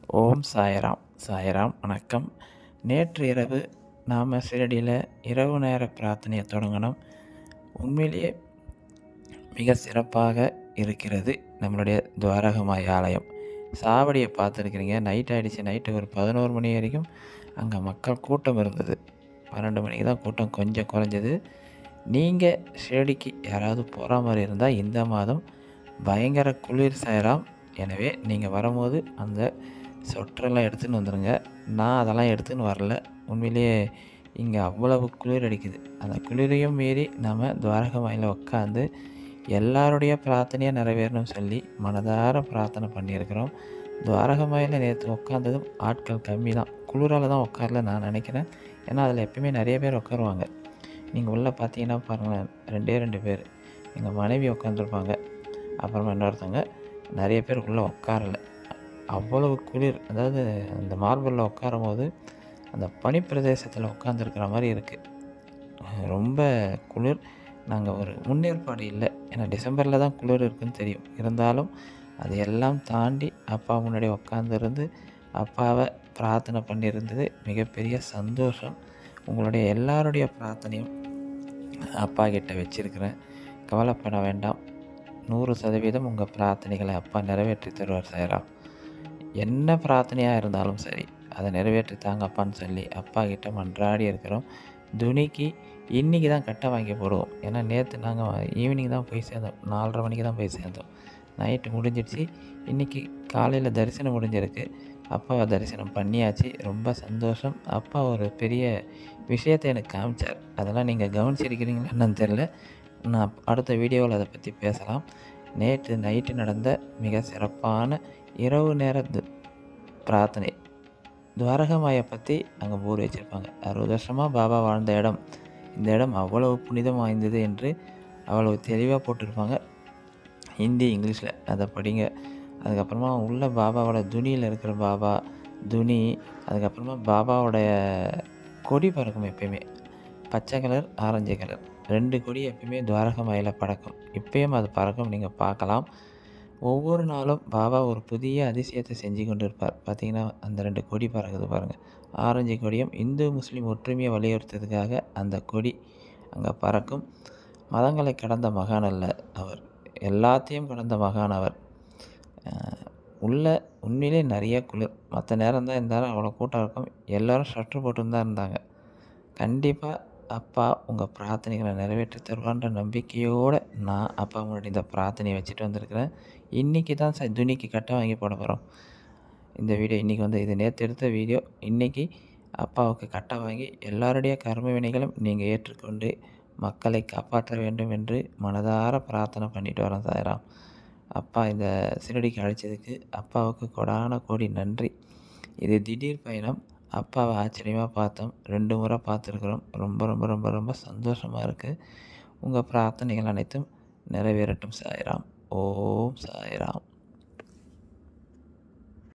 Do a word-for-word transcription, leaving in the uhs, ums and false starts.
ஓம் சாய்ராம். சாய்ராம் வணக்கம். நேற்று இரவு நாம் ஷிரடியில் இரவு நேர பிரார்த்தனையை தொடங்கினோம். உண்மையிலேயே மிக சிறப்பாக இருக்கிறது நம்மளுடைய துவாரகமாய் ஆலயம். சாவடியை பார்த்துருக்குறீங்க. நைட் ஆகிடுச்சு. நைட்டு ஒரு பதினோரு மணி வரைக்கும் அங்கே மக்கள் கூட்டம் இருந்தது. பன்னெண்டு மணிக்கு தான் கூட்டம் கொஞ்சம் குறைஞ்சது. நீங்கள் ஷிரடிக்கு யாராவது போகிற மாதிரி இருந்தால் இந்த மாதம் பயங்கர குளிர் சாய்ராம். எனவே நீங்கள் வரும்போது அந்த சொட்டரெல்லாம் எடுத்துன்னு வந்துடுங்க. நான் அதெல்லாம் எடுத்துன்னு வரல. உண்மையிலேயே இங்கே அவ்வளவு குளிர் அடிக்குது. அந்த குளிரையும் மீறி நாம் துவாரகமாயில் உட்காந்து எல்லாருடைய பிரார்த்தனையாக நிறைவேறணும்னு சொல்லி மனதார பிரார்த்தனை பண்ணியிருக்கிறோம். துவாரகமாயில் நேற்று உட்காந்ததும் ஆட்கள் கம்மி தான். குளிரால் தான் உட்காரல நான் நினைக்கிறேன். ஏன்னா அதில் எப்பயுமே நிறைய பேர் உட்காருவாங்க. நீங்கள் உள்ளே பார்த்தீங்கன்னா பாருங்களேன், ரெண்டே ரெண்டு பேர் எங்கள் மனைவி உட்காந்துருப்பாங்க. அப்புறமா இன்னொருத்தவங்க. நிறைய பேர் உள்ளே உட்காரலை. அவ்வளவு குளிர். அதாவது அந்த மார்பலில் உட்காரும் போது அந்த பனி பிரதேசத்தில் உட்காந்துருக்கிற மாதிரி இருக்குது. ரொம்ப குளிர். நாங்கள் ஒரு முன்னேற்பாடு இல்லை. ஏன்னா டிசம்பரில் தான் குளிர் இருக்குதுன்னு தெரியும். இருந்தாலும் அதையெல்லாம் தாண்டி அப்பா முன்னாடி உட்காந்துருந்து அப்பாவை பிரார்த்தனை பண்ணியிருந்தது மிகப்பெரிய சந்தோஷம். உங்களுடைய எல்லாருடைய பிரார்த்தனையும் அப்பா கிட்ட வச்சுருக்கிறேன். கவலைப்பட வேண்டாம். நூறு சதவீதம் உங்கள் பிரார்த்தனைகளை அப்பா நிறைவேற்றி தருவார் சாய்ராம். என்ன பிரார்த்தனையாக இருந்தாலும் சரி, அதை நிறைவேற்றி தாங்கப்பான்னு சொல்லி அப்பா கிட்ட மன்றாடி இருக்கிறோம். துணிக்கு இன்றைக்கி தான் கட்டை வாங்கி போடுவோம். ஏன்னா நேற்று நாங்கள் ஈவினிங் தான் போய் சேர்ந்தோம். நாலரை மணிக்கு தான் போய் சேர்ந்தோம். நைட்டு முடிஞ்சிடுச்சு. இன்றைக்கி காலையில் தரிசனம் முடிஞ்சிருக்கு. அப்பாவை தரிசனம் பண்ணியாச்சு. ரொம்ப சந்தோஷம். அப்பா ஒரு பெரிய விஷயத்தை எனக்கு காமிச்சார். அதெல்லாம் நீங்கள் கவனிச்சிருக்கிறீங்களா என்னன்னு தெரில. நான் அடுத்த வீடியோவில் அதை பற்றி பேசலாம். நேற்று நைட்டு நடந்த மிக சிறப்பான இரவு நேர பிரார்த்தனை. துவாரகமாயை பற்றி அங்கே போர்டு வச்சுருப்பாங்க. அறுபது வருஷமாக பாபா வாழ்ந்த இடம். இந்த இடம் அவ்வளவு புனிதம் வாய்ந்தது என்று அவ்வளவு தெளிவாக போட்டிருப்பாங்க. ஹிந்தி இங்கிலீஷில் அதை படிங்க. அதுக்கப்புறமா உள்ள பாபாவோட துணியில் இருக்கிற பாபா துணி. அதுக்கப்புறமா பாபாவோடைய கொடி பறக்கும். எப்பயுமே பச்சை கலர், ஆரஞ்சு கலர் ரெண்டு கொடி எப்பயுமே துவாரகமாயில் பறக்கும். இப்பயும் அது பறக்கும், நீங்கள் பார்க்கலாம். ஒவ்வொரு நாளும் பாபா ஒரு புதிய அதிசயத்தை செஞ்சு கொண்டு இருப்பார். பார்த்திங்கன்னா அந்த ரெண்டு கொடி பறக்குது பாருங்கள். ஆரஞ்சு கொடியும் இந்து முஸ்லீம் ஒற்றுமையை வலியுறுத்துறதுக்காக அந்த கொடி அங்கே பறக்கும். மதங்களை கடந்த மகான் அல்ல அவர், எல்லாத்தையும் கடந்த மகான் அவர். உள்ள உண்மையிலே நிறைய குளிர். மற்ற நேரம் தான் இருந்தாலும் அவ்வளோ கூட்டம் இருக்கும். எல்லோரும் ஷர்ட்ரு போட்டுன்னு தான் இருந்தாங்க. கண்டிப்பாக அப்பா உங்கள் பிரார்த்தனைகளை நிறைவேற்றி தருவான்ற நம்பிக்கையோடு நான் அப்பா முன்னாடி இந்த பிரார்த்தனையை வச்சுட்டு வந்திருக்கிறேன். இன்றைக்கி தான் சார் துணிக்கு கட்டை வாங்கி போட போகிறோம். இந்த வீடியோ இன்றைக்கி வந்து இது நேற்று எடுத்த வீடியோ. இன்றைக்கி அப்பாவுக்கு கட்டை வாங்கி எல்லாருடைய கர்ம வினைகளும் நீங்கள் ஏற்றுக்கொண்டு மக்களை காப்பாற்ற வேண்டும் என்று மனதார பிரார்த்தனை பண்ணிட்டு வரோம் சாய்ராம். அப்பா இந்த ஷிரடிக்கு அழைச்சதுக்கு அப்பாவுக்கு கொடான கோடி நன்றி. இது திடீர் பயணம். அப்பாவை ஆச்சரியமாக பார்த்தோம். ரெண்டு முறை பார்த்துருக்குறோம். ரொம்ப ரொம்ப ரொம்ப ரொம்ப சந்தோஷமாக இருக்குது. உங்கள் பிரார்த்தனைகள் அனைத்தும் நிறைவேறட்டும் சாய்ராம். ஓம் சாய்ராம்.